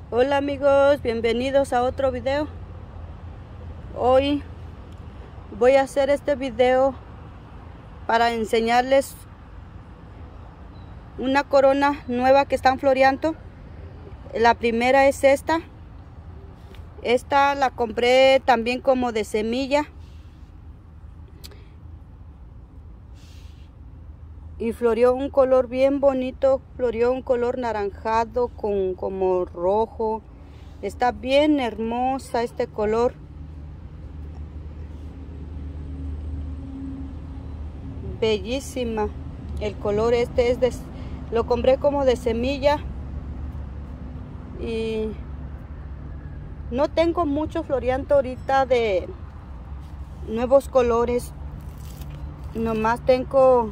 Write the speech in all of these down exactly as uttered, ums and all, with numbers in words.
Hola amigos, bienvenidos a otro video. Hoy voy a hacer este video para enseñarles una corona nueva que están floreando. La primera es esta. Esta la compré también como de semilla. Y floreó un color bien bonito, floreó un color naranjado con como rojo. Está bien hermosa este color. Bellísima. El color este es de, lo compré como de semilla. Y no tengo mucho floreando ahorita de nuevos colores. Nomás tengo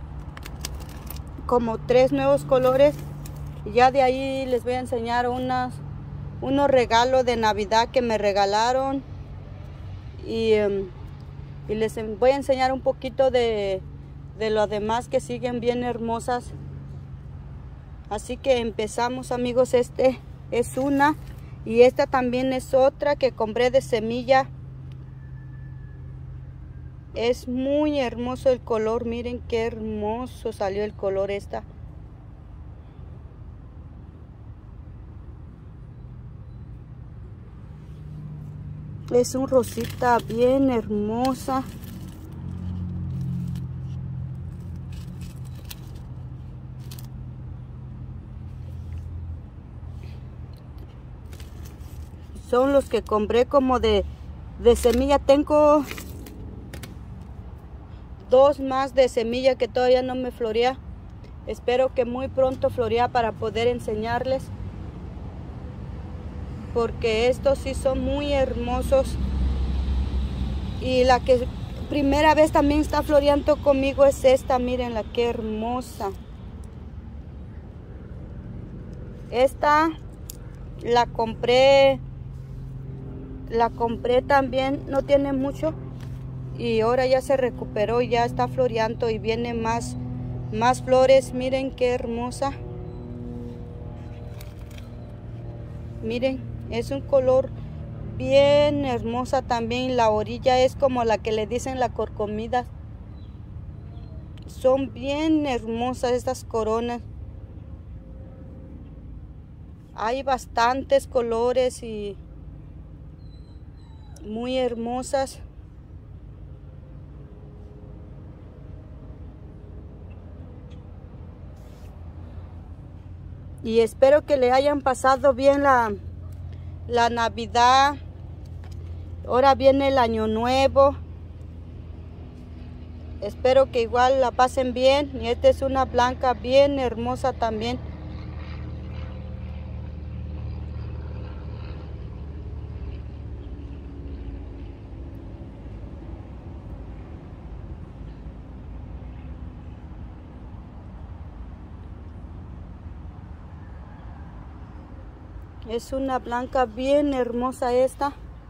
como tres nuevos colores. Y ya de ahí les voy a enseñar unas, unos regalos de Navidad que me regalaron. Y, um, y les voy a enseñar un poquito de, de lo demás que siguen bien hermosas. Así que empezamos, amigos. Este es una. Y esta también es otra que compré de semilla. Es muy hermoso el color. Miren qué hermoso salió el color esta. Es un rosita bien hermosa. Son los que compré como de, de semilla. Tengo dos más de semilla que todavía no me florea. Espero que muy pronto florea para poder enseñarles, porque estos sí son muy hermosos. Y la que primera vez también está floreando conmigo es esta. Miren la que hermosa. Esta la compré la compré también, no tiene mucho, y ahora ya se recuperó, ya está floreando y viene más más flores. Miren qué hermosa. Miren, es un color bien hermosa también. La orilla es como la que le dicen la corcomida. Son bien hermosas estas coronas. Hay bastantes colores y muy hermosas. Y espero que le hayan pasado bien la, la Navidad. Ahora viene el Año Nuevo. Espero que igual la pasen bien. Y esta es una blanca bien hermosa también. Es una blanca bien hermosa esta.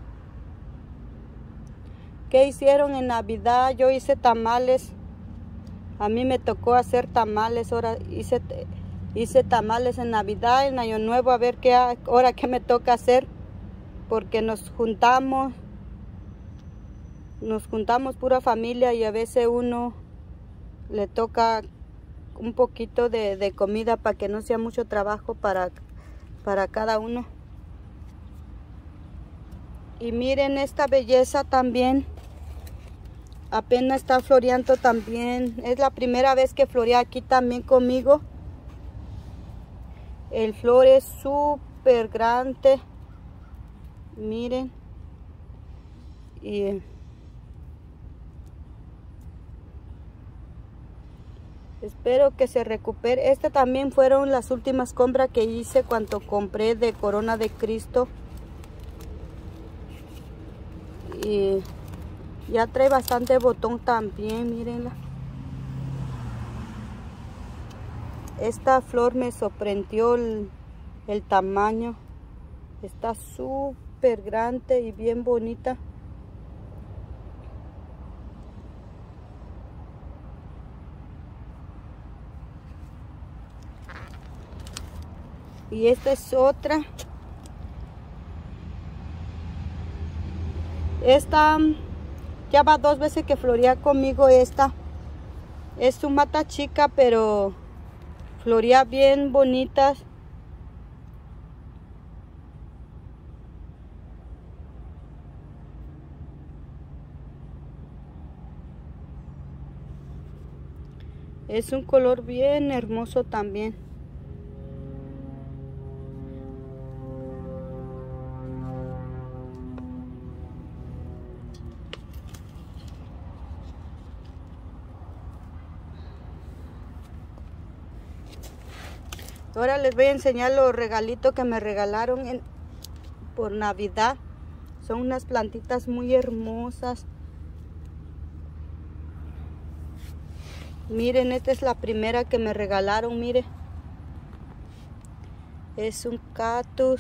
¿Qué hicieron en Navidad? Yo hice tamales. A mí me tocó hacer tamales. Ahora hice, hice tamales en Navidad, en Año Nuevo. A ver qué ahora qué me toca hacer. Porque nos juntamos. Nos juntamos pura familia y a veces uno le toca un poquito de, de comida para que no sea mucho trabajo para para cada uno. Y miren esta belleza también. Apenas está floreando también. Es la primera vez que florea aquí también conmigo. El flor es súper grande. Miren. Y espero que se recupere. Estas también fueron las últimas compras que hice cuando compré de Corona de Cristo. Y ya trae bastante botón también, mírenla. Esta flor me sorprendió el, el tamaño. Está súper grande y bien bonita. Y esta es otra. Esta ya va dos veces que florea conmigo. Esta es su mata chica, pero florea bien bonitas. Es un color bien hermoso también. Ahora les voy a enseñar los regalitos que me regalaron en, por Navidad. Son unas plantitas muy hermosas. Miren, esta es la primera que me regalaron, miren. Es un cactus.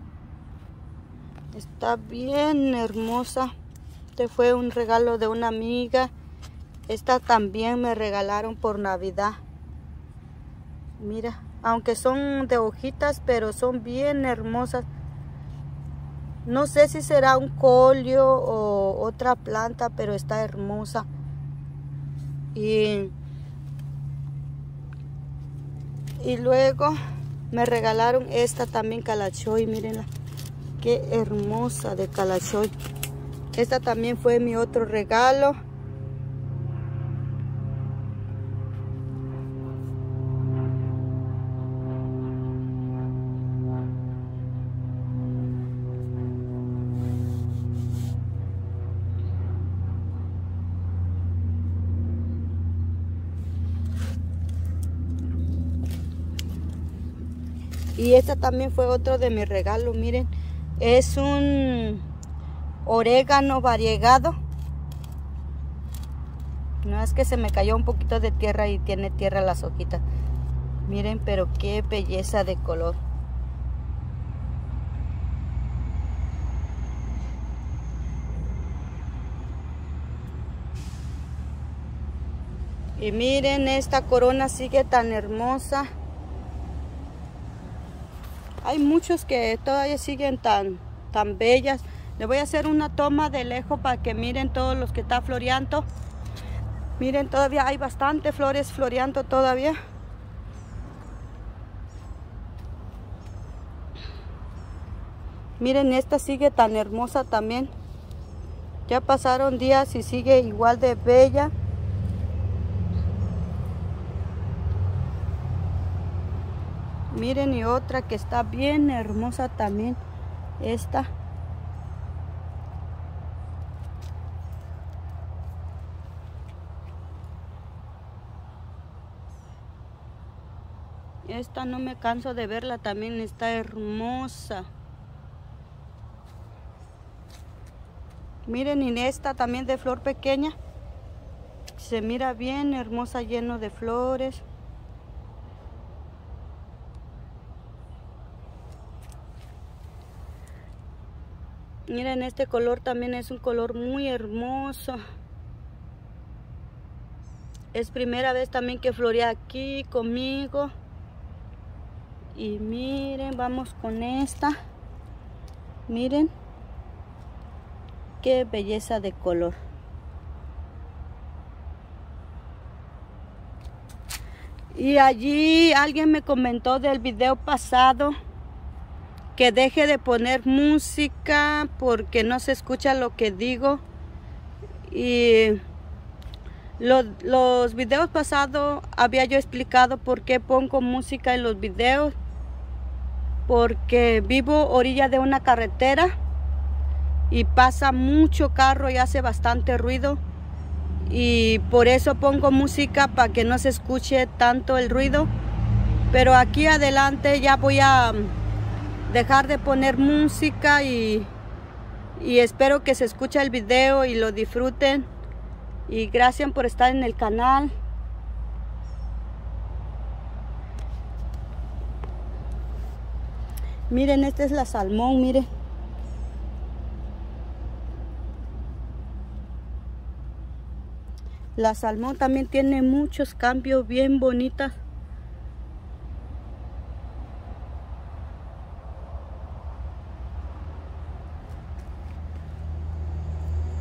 Está bien hermosa. Este fue un regalo de una amiga. Esta también me regalaron por Navidad. Mira, aunque son de hojitas, pero son bien hermosas. No sé si será un colio o otra planta, pero está hermosa. Y, y luego me regalaron esta también, calachoy, mírenla. Qué hermosa de calachoy. Esta también fue mi otro regalo. Y esta también fue otro de mis regalos, miren. Es un orégano variegado. No es que se me cayó un poquito de tierra y tiene tierra las hojitas. Miren, pero qué belleza de color. Y miren, esta corona sigue tan hermosa. Hay muchos que todavía siguen tan, tan bellas. Le voy a hacer una toma de lejos para que miren todos los que están floreando. Miren, todavía hay bastante flores floreando todavía. Miren, esta sigue tan hermosa también. Ya pasaron días y sigue igual de bella. Miren, y otra que está bien hermosa también. Esta. Esta no me canso de verla, también está hermosa. Miren, y esta también de flor pequeña. Se mira bien hermosa, lleno de flores. Miren, este color también es un color muy hermoso. Es primera vez también que florea aquí conmigo. Y miren, vamos con esta. Miren. Qué belleza de color. Y allí alguien me comentó del video pasado que deje de poner música porque no se escucha lo que digo. Y lo, los videos pasados había yo explicado por qué pongo música en los videos. Porque vivo orilla de una carretera y pasa mucho carro y hace bastante ruido. Y por eso pongo música para que no se escuche tanto el ruido. Pero aquí adelante ya voy a dejar de poner música y, y espero que se escuche el video y lo disfruten. Y gracias por estar en el canal. Miren, esta es la salmón, miren. La salmón también tiene muchos cambios bien bonitas.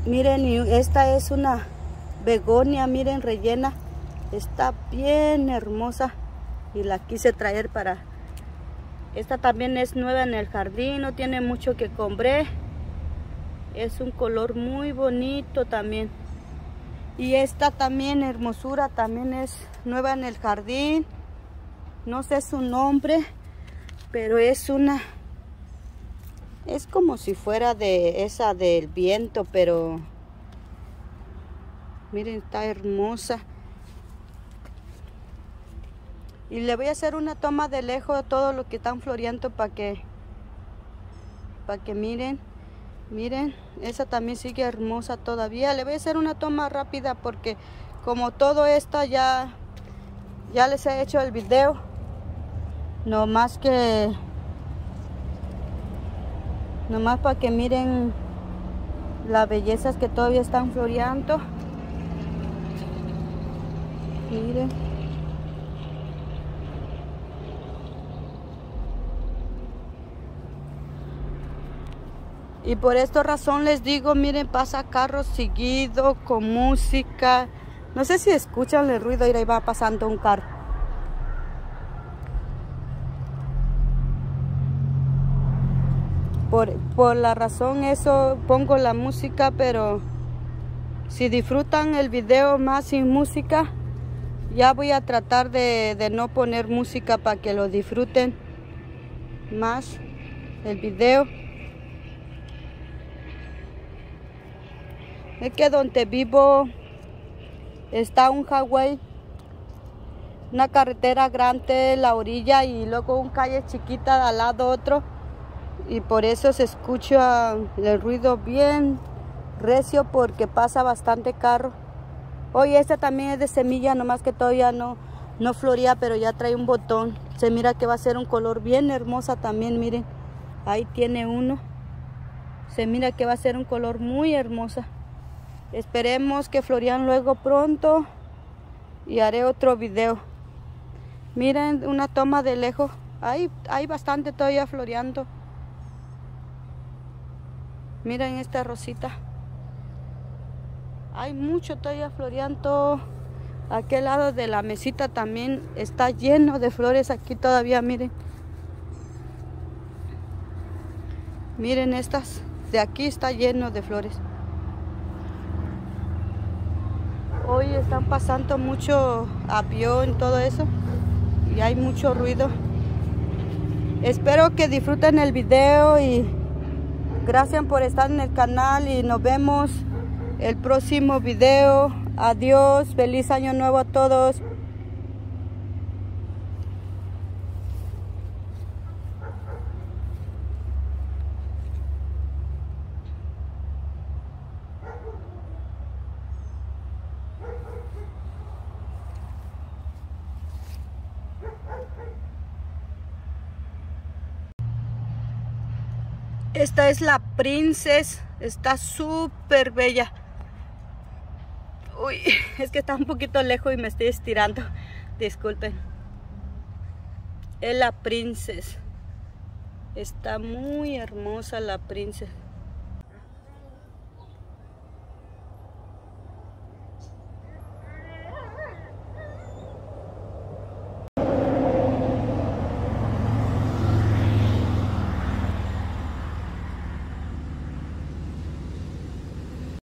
Miren, y esta es una begonia, miren, rellena. Está bien hermosa y la quise traer para... Esta también es nueva en el jardín, no tiene mucho que compré. Es un color muy bonito también. Y esta también, hermosura, también es nueva en el jardín. No sé su nombre, pero es una... Es como si fuera de esa del viento, pero... Miren, está hermosa. Y le voy a hacer una toma de lejos de todo lo que están floreando para que... Para que miren. Miren, esa también sigue hermosa todavía. Le voy a hacer una toma rápida porque como todo esto ya... Ya les he hecho el video. No más que... Nomás para que miren las bellezas que todavía están floreando. Miren. Y por esta razón les digo, miren, pasa carros seguido con música. No sé si escuchan el ruido, y ahí va pasando un carro. Por, por la razón eso pongo la música, pero si disfrutan el video más sin música, ya voy a tratar de, de no poner música para que lo disfruten más el video. Es que donde vivo está un highway, una carretera grande, la orilla, y luego una calle chiquita al lado otro. Y por eso se escucha el ruido bien recio porque pasa bastante carro. Oye, esta también es de semilla, nomás que todavía no, no floría, pero ya trae un botón. Se mira que va a ser un color bien hermosa también, miren. Ahí tiene uno. Se mira que va a ser un color muy hermosa. Esperemos que florían luego pronto y haré otro video. Miren, una toma de lejos. Hay, hay bastante todavía floreando. Miren esta rosita. Hay mucho todavía floreando. Aquel lado de la mesita también está lleno de flores. Aquí todavía, miren. Miren estas. De aquí está lleno de flores. Hoy están pasando mucho avión, todo eso. Y hay mucho ruido. Espero que disfruten el video y gracias por estar en el canal y nos vemos el próximo video. Adiós, feliz año nuevo a todos. Esta es la Princess, está súper bella. Uy, es que está un poquito lejos y me estoy estirando. Disculpen. Es la Princess. Está muy hermosa la Princess.